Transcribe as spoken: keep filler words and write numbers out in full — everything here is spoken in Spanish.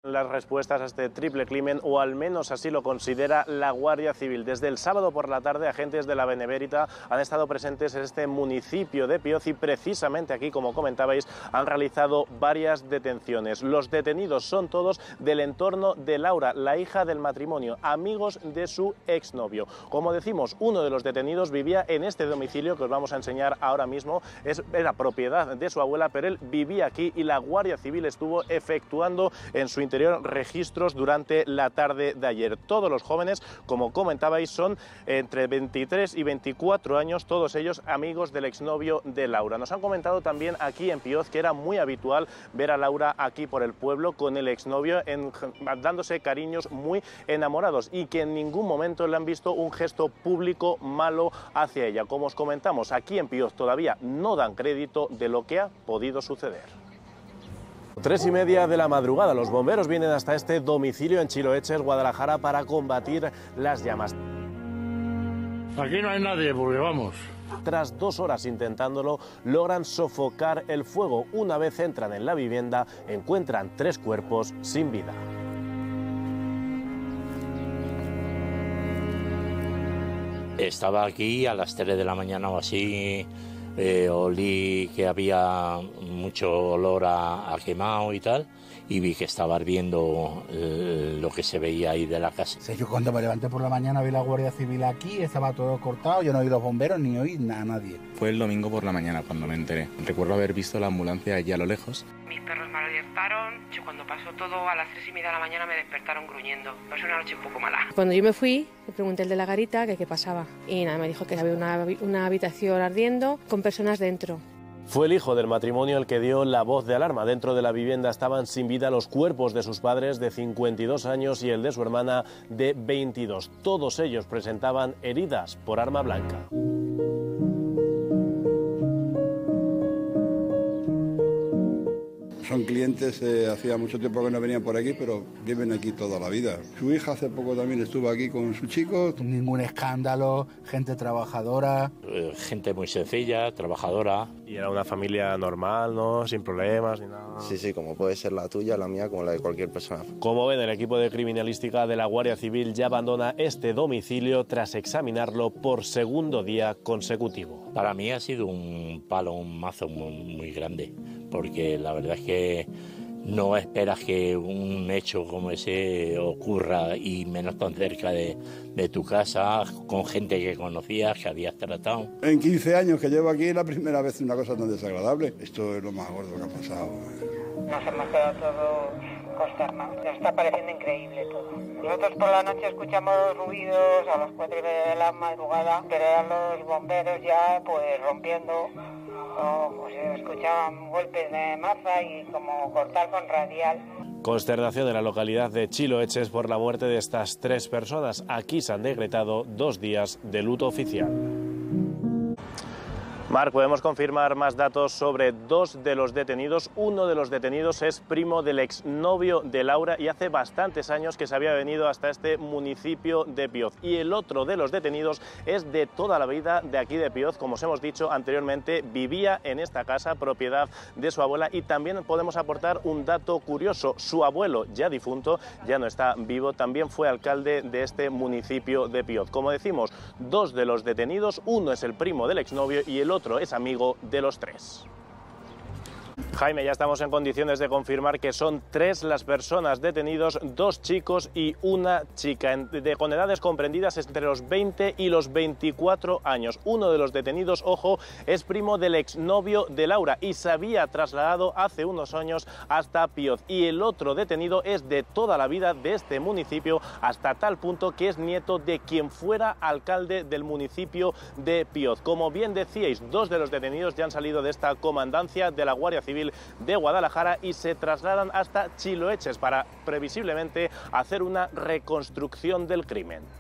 las respuestas a este triple crimen, o al menos así lo considera la Guardia Civil. Desde el sábado por la tarde, agentes de la Benemérita han estado presentes en este municipio de Pioz y precisamente aquí, como comentabais, han realizado varias detenciones. Los detenidos son todos del entorno de Laura, la hija del matrimonio, amigos de su exnovio. Como decimos, uno de los detenidos vivía en este domicilio que os vamos a enseñar ahora mismo. Es, era propiedad de su abuela, pero él vivía aquí y la Guardia Civil estuvo efectuando en su interior registros durante la tarde de ayer. Todos los jóvenes, como comentabais, son entre veintitrés y veinticuatro años, todos ellos amigos del exnovio de Laura. Nos han comentado también aquí en Pioz que era muy habitual ver a Laura aquí por el pueblo con el exnovio, en, dándose cariños, muy enamorados, y que en ningún momento le han visto un gesto público malo hacia ella. Como os comentamos, aquí en Pioz todavía no dan crédito de lo que ha podido suceder. Tres y media de la madrugada, los bomberos vienen hasta este domicilio en Chiloeches, Guadalajara, para combatir las llamas. Aquí no hay nadie, porque vamos. Tras dos horas intentándolo, logran sofocar el fuego. Una vez entran en la vivienda, encuentran tres cuerpos sin vida. Estaba aquí a las tres de la mañana o así, eh, olí que había mucho olor a, a quemado y tal, y vi que estaba ardiendo eh, lo que se veía ahí de la casa. Sí, yo cuando me levanté por la mañana vi la Guardia Civil aquí, estaba todo cortado, yo no oí los bomberos ni oí nada, nadie. Fue el domingo por la mañana cuando me enteré. Recuerdo haber visto la ambulancia allí a lo lejos. Mis perros me alertaron, yo cuando pasó todo a las tres y media de la mañana me despertaron gruñendo. Pasó una noche un poco mala. Cuando yo me fui, le pregunté al de la garita que qué pasaba y nada, me dijo que había una, una habitación ardiendo con personas dentro. Fue el hijo del matrimonio el que dio la voz de alarma. Dentro de la vivienda estaban sin vida los cuerpos de sus padres de cincuenta y dos años y el de su hermana de veintidós. Todos ellos presentaban heridas por arma blanca. Son clientes, eh, hacía mucho tiempo que no venían por aquí, pero viven aquí toda la vida. Su hija hace poco también estuvo aquí con su chico. Ningún escándalo, gente trabajadora. Eh, gente muy sencilla, trabajadora. Y era una familia normal, ¿no? Sin problemas ni nada. Sí, sí, como puede ser la tuya, la mía, como la de cualquier persona. Como ven, el equipo de criminalística de la Guardia Civil ya abandona este domicilio tras examinarlo por segundo día consecutivo. Para mí ha sido un palo, un mazo muy, muy grande, porque la verdad es que no esperas que un hecho como ese ocurra, y menos tan cerca de, de tu casa, con gente que conocías, que habías tratado. En quince años que llevo aquí es la primera vez una cosa tan desagradable. Esto es lo más gordo que ha pasado. Nos hemos quedado todos consternados. Nos está pareciendo increíble todo. Nosotros por la noche escuchamos ruidos a las cuatro y media de la madrugada, pero eran los bomberos ya pues rompiendo. O, pues, escuchaban golpes de maza y como cortar con radial. Consternación en la localidad de Chiloeches por la muerte de estas tres personas. Aquí se han decretado dos días de luto oficial. Marc, podemos confirmar más datos sobre dos de los detenidos. Uno de los detenidos es primo del exnovio de Laura y hace bastantes años que se había venido hasta este municipio de Pioz. Y el otro de los detenidos es de toda la vida de aquí de Pioz. Como os hemos dicho anteriormente, vivía en esta casa, propiedad de su abuela. Y también podemos aportar un dato curioso. Su abuelo, ya difunto, ya no está vivo, también fue alcalde de este municipio de Pioz. Como decimos, dos de los detenidos, uno es el primo del exnovio y el otro otro es amigo de los tres. Jaime, ya estamos en condiciones de confirmar que son tres las personas detenidos, dos chicos y una chica, de, con edades comprendidas entre los veinte y los veinticuatro años. Uno de los detenidos, ojo, es primo del exnovio de Laura y se había trasladado hace unos años hasta Pioz. Y el otro detenido es de toda la vida de este municipio, hasta tal punto que es nieto de quien fuera alcalde del municipio de Pioz. Como bien decíais, dos de los detenidos ya han salido de esta comandancia de la Guardia Civil de Guadalajara y se trasladan hasta Chiloeches para previsiblemente hacer una reconstrucción del crimen.